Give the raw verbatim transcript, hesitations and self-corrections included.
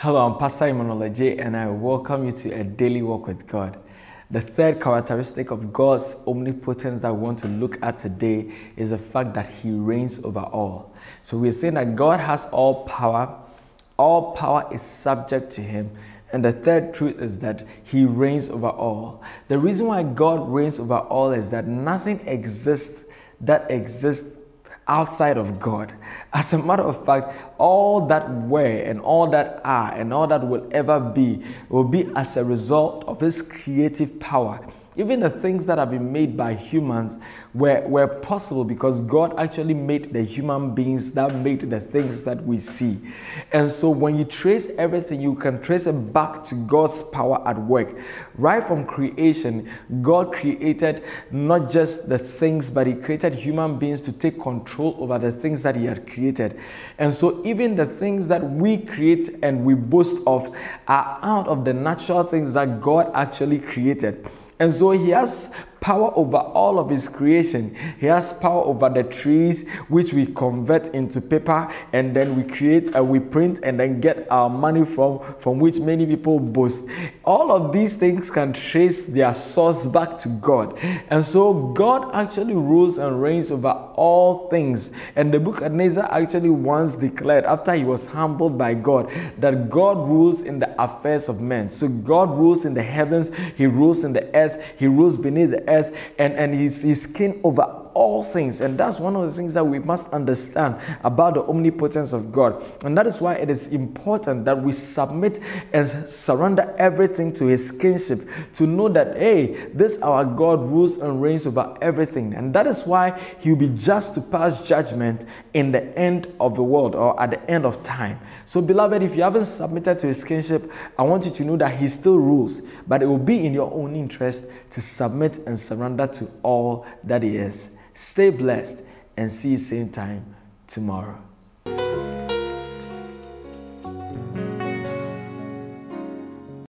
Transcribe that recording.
Hello, I'm Pastor Emmanuel Adjei, and I welcome you to a daily walk with God. The third characteristic of God's omnipotence that we want to look at today is the fact that He reigns over all. So we're saying that God has all power, all power is subject to Him. And the third truth is that He reigns over all. The reason why God reigns over all is that nothing exists that exists outside of God. As a matter of fact, all that were and all that are and all that will ever be will be as a result of His creative power. Even the things that have been made by humans were, were possible because God actually made the human beings that made the things that we see. And so when you trace everything, you can trace it back to God's power at work. Right from creation, God created not just the things, but He created human beings to take control over the things that He had created. And so even the things that we create and we boast of are out of the natural things that God actually created. And so He has power over all of His creation. He has power over the trees, which we convert into paper, and then we create and we print and then get our money from, from which many people boast. All of these things can trace their source back to God. And so God actually rules and reigns over all things. And the book of Nebuchadnezzar actually once declared, after he was humbled by God, that God rules in the affairs of men. So God rules in the heavens, He rules in the earth, He rules beneath the earth, and, and he's, he's king over all things. And that's one of the things that we must understand about the omnipotence of God. And that is why it is important that we submit and surrender everything to His kingship, to know that, hey, this our God rules and reigns over everything. And that is why He will be just to pass judgment in the end of the world, or at the end of time. So beloved, if you haven't submitted to His kingship, I want you to know that He still rules, but it will be in your own interest to submit and surrender to all that He is. Stay blessed and see you same time tomorrow.